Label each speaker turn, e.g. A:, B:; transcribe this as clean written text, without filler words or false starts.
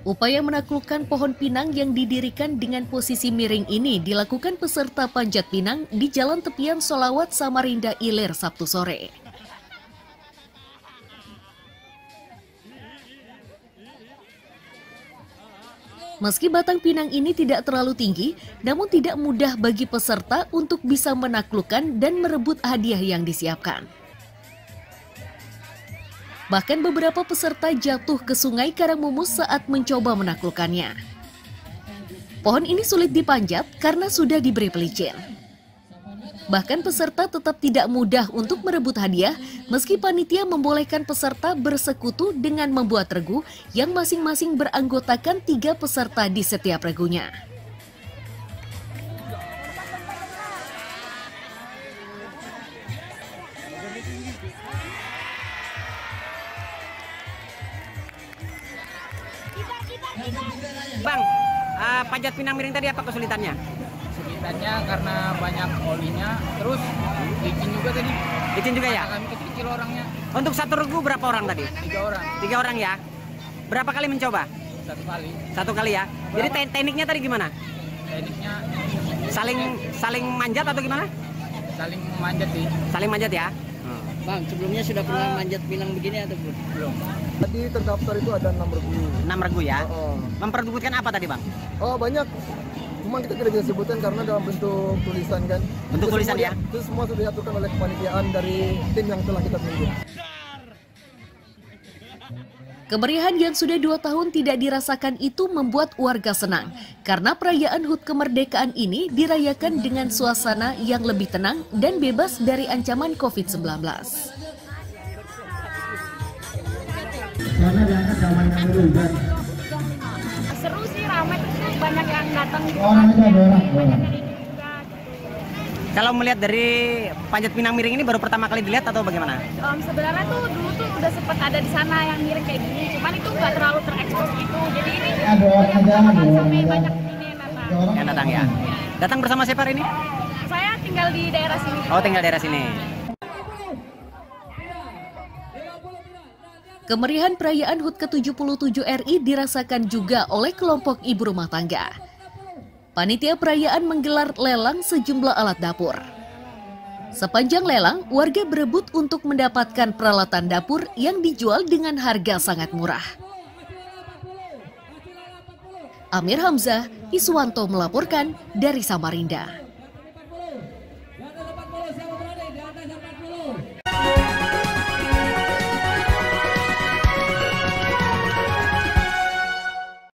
A: Upaya menaklukkan pohon pinang yang didirikan dengan posisi miring ini dilakukan peserta panjat pinang di Jalan Tepian Solawat Samarinda Ilir Sabtu sore. Meski batang pinang ini tidak terlalu tinggi, namun tidak mudah bagi peserta untuk bisa menaklukkan dan merebut hadiah yang disiapkan. Bahkan beberapa peserta jatuh ke Sungai Karangmumus saat mencoba menaklukkannya. Pohon ini sulit dipanjat karena sudah diberi pelicin. Bahkan peserta tetap tidak mudah untuk merebut hadiah meski panitia membolehkan peserta bersekutu dengan membuat regu yang masing-masing beranggotakan 3 peserta di setiap regunya.
B: Bang, panjat pinang miring tadi apa kesulitannya?
C: Kesulitannya karena banyak olinya, terus licin juga tadi.
B: Licin juga ya?
C: Kami kecil-kecil orangnya.
B: Untuk satu regu berapa orang tadi?
C: 3 orang.
B: 3 orang ya? Berapa kali mencoba?
C: 1 kali.
B: 1 kali ya? Jadi tekniknya tadi gimana?
C: Tekniknya
B: Saling manjat atau gimana?
C: saling memanjat sih.
B: Saling manjat ya?
D: Bang, sebelumnya sudah pernah manjat pinang begini atau belum?
C: Belum.
E: Tadi terdaftar itu ada 6 regu.
B: 6 regu ya?
E: Oh,
B: Memperebutkan apa tadi bang?
E: banyak. Cuma kita tidak bisa sebutkan karena dalam bentuk tulisan kan.
B: Bentuk
E: Itu
B: tulisan
E: semua
B: ya?
E: Itu semua sudah diaturkan oleh kepanitiaan dari tim yang telah kita tunjuk.
A: Kemeriahan yang sudah 2 tahun tidak dirasakan itu membuat warga senang karena perayaan HUT kemerdekaan ini dirayakan dengan suasana yang lebih tenang dan bebas dari ancaman COVID-19.
F: Seru sih, ramai terus banyak yang datang gitu
E: Oh,
F: kan.
E: ada orang.
F: Banyak yang ini juga gitu.
B: Kalau melihat dari panjat pinang miring ini baru pertama kali dilihat atau bagaimana?
F: Sebenarnya tuh dulu tuh udah sempat ada di sana yang miring kayak gini, cuman itu nggak terlalu terekspos gitu. Jadi ini pertama kali sampai banyak ini yang datang.
B: Yang datang ya? Datang bersama siapa hari ini?
F: Saya tinggal di daerah sini.
B: Oh, tinggal daerah sini.
A: Kemeriahan perayaan HUT ke-77 RI dirasakan juga oleh kelompok ibu rumah tangga. Panitia perayaan menggelar lelang sejumlah alat dapur. Sepanjang lelang, warga berebut untuk mendapatkan peralatan dapur yang dijual dengan harga sangat murah. Amir Hamzah, Iswanto melaporkan dari Samarinda.